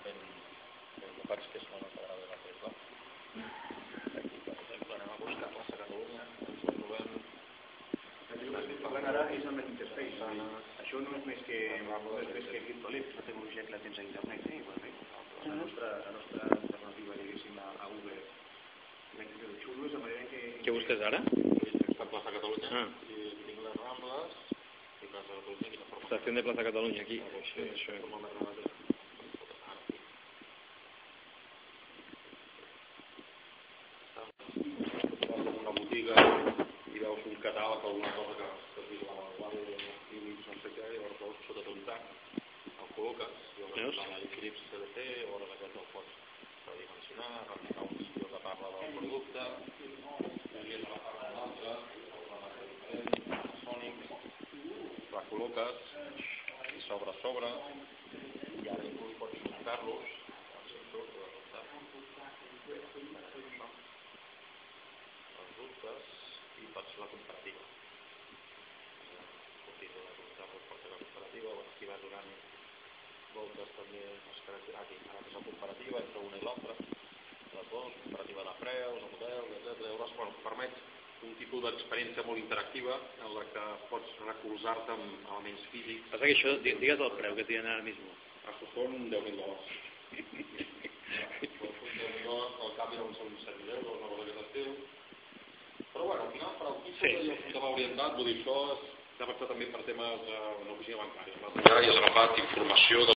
ben bocats que són a Sagrada de la Tesla. Aquí, per exemple, anem a buscar plaça Catalunya, ens trobem... Estic parlant ara és amb l'interspace. Això no és més que criptolip, la tecnologia que la tens a internet. La nostra alternativa, diguéssim, a Uber. El xulo és la manera que... Què busques ara? Està a plaça Catalunya, i tinc les Rambles, i plaça Catalunya, quina forma... Estació de plaça Catalunya, aquí. Això és com a més remat. Una botiga i veus un catàleg, alguna cosa que es diu la vanguardia, no sé què, i llavors veus sota d'un tac, el col·loques, i llavors l'eclipsi CDC, llavors aquest el pots redimensionar, replicar un vídeo que parla del producte, canvies la part de l'altra, recol·loques, i sobre, i ara inclús pots muntar-los, i pots la comparativa. Sortir de la comparativa, pots fer la comparativa, o aquí vas donant voltes també les característiques. Ara fes la comparativa entre una i l'altra, les dues, comparativa de preus, de models, etc. Llavors, permet un tipus d'experiència molt interactiva en la que pots recolzar-te amb elements físics. Passa que això, digues el preu que tenen ara mismo. Això són $10.000. Al canvi no són €7.000, una cosa d'aquest estil. Però bueno, al final per al tipus que va orientat, vull dir, això s'ha pensat també per temes d'una oficina bancària. I has agafat informació